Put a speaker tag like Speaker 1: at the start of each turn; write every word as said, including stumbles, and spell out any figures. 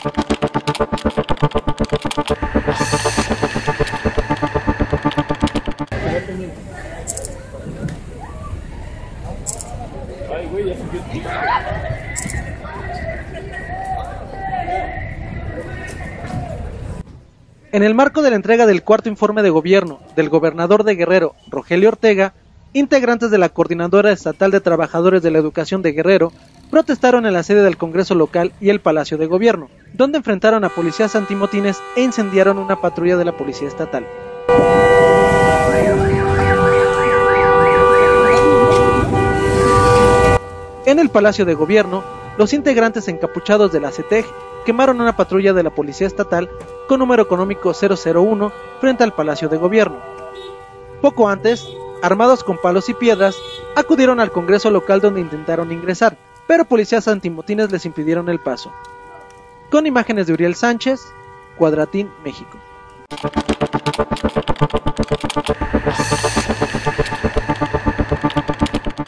Speaker 1: Ay, güey, ya subió.
Speaker 2: En el marco de la entrega del cuarto informe de gobierno del gobernador de Guerrero, Rogelio Ortega, integrantes de la Coordinadora Estatal de Trabajadores de la Educación de Guerrero protestaron en la sede del Congreso local y el Palacio de Gobierno, donde enfrentaron a policías antimotines e incendiaron una patrulla de la Policía Estatal. En el Palacio de Gobierno, los integrantes encapuchados de la C E T E G quemaron una patrulla de la Policía Estatal con número económico cero cero uno frente al Palacio de Gobierno. Poco antes, armados con palos y piedras, acudieron al Congreso local donde intentaron ingresar, pero policías antimotines les impidieron el paso. Con imágenes de Uriel Sánchez, Cuadratín, México.